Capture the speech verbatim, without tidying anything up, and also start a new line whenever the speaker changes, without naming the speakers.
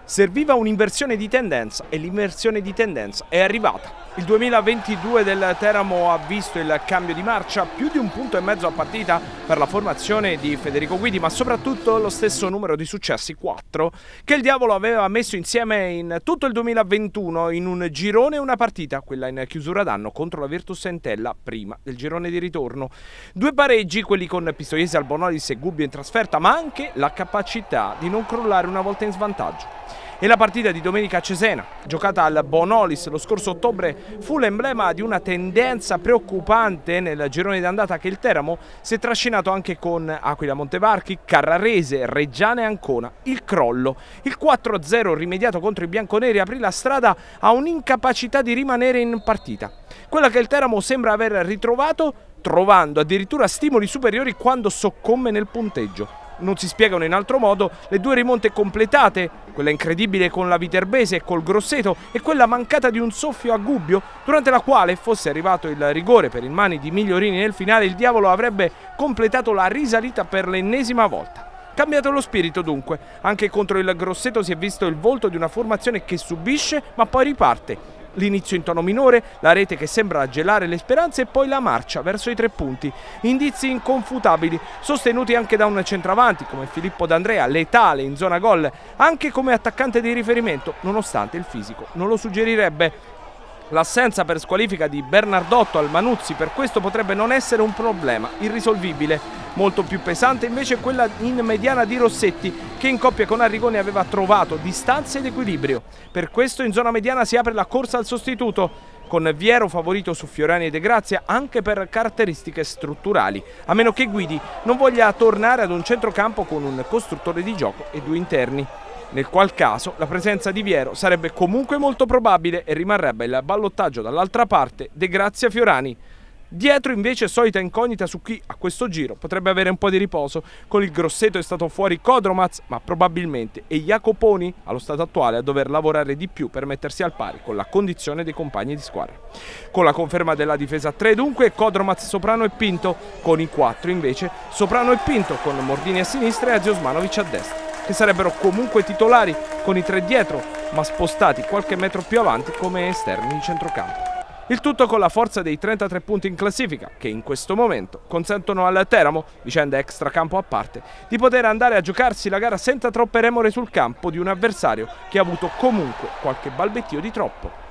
Serviva un'inversione di tendenza e l'inversione di tendenza è arrivata. Il duemilaventidue del Teramo ha visto il cambio di marcia, più di un punto e mezzo a partita per la formazione di Federico Guidi, ma soprattutto lo stesso numero di successi, quattro, che il Diavolo aveva messo insieme in tutto il duemilaventuno in un girone e una partita, quella in chiusura d'anno contro la Virtus Entella, prima del girone di ritorno. Due pareggi, quelli con Pistoiese, Albonolis e Gubbio in trasferta, ma anche la capacità di non crollare una volta in svantaggio. E la partita di domenica a Cesena, giocata al Bonolis lo scorso ottobre, fu l'emblema di una tendenza preoccupante nel girone d'andata che il Teramo si è trascinato anche con Aquila Montevarchi, Carrarese, Reggiana e Ancona. Il crollo. Il quattro a zero rimediato contro i bianconeri aprì la strada a un'incapacità di rimanere in partita. Quella che il Teramo sembra aver ritrovato, trovando addirittura stimoli superiori quando soccombe nel punteggio. Non si spiegano in altro modo le due rimonte completate, quella incredibile con la Viterbese e col Grosseto e quella mancata di un soffio a Gubbio, durante la quale, fosse arrivato il rigore per il mani di Migliorini nel finale, il Diavolo avrebbe completato la risalita per l'ennesima volta. Cambiato lo spirito dunque, anche contro il Grosseto si è visto il volto di una formazione che subisce ma poi riparte. L'inizio in tono minore, la rete che sembra gelare le speranze e poi la marcia verso i tre punti. Indizi inconfutabili, sostenuti anche da un centravanti come Filippo D'Andrea, letale in zona gol, anche come attaccante di riferimento, nonostante il fisico non lo suggerirebbe. L'assenza per squalifica di Bernardotto al Manuzzi per questo potrebbe non essere un problema irrisolvibile. Molto più pesante invece è quella in mediana di Rossetti, che in coppia con Arrigoni aveva trovato distanza ed equilibrio. Per questo in zona mediana si apre la corsa al sostituto, con Viero favorito su Fiorani e De Grazia anche per caratteristiche strutturali, a meno che Guidi non voglia tornare ad un centrocampo con un costruttore di gioco e due interni. Nel qual caso la presenza di Viero sarebbe comunque molto probabile e rimarrebbe il ballottaggio dall'altra parte De Grazia-Fiorani. Dietro invece solita incognita su chi a questo giro potrebbe avere un po' di riposo. Con il Grosseto è stato fuori Codromaz, ma probabilmente è Jacoponi allo stato attuale a dover lavorare di più per mettersi al pari con la condizione dei compagni di squadra. Con la conferma della difesa a tre dunque Codromaz, Soprano e Pinto, con i quattro invece Soprano e Pinto con Mordini a sinistra e Aziosmanovic a destra, che sarebbero comunque titolari con i tre dietro, ma spostati qualche metro più avanti come esterni di centrocampo. Il tutto con la forza dei trentatré punti in classifica, che in questo momento consentono al Teramo, vicenda extracampo a parte, di poter andare a giocarsi la gara senza troppe remore sul campo di un avversario che ha avuto comunque qualche balbettio di troppo.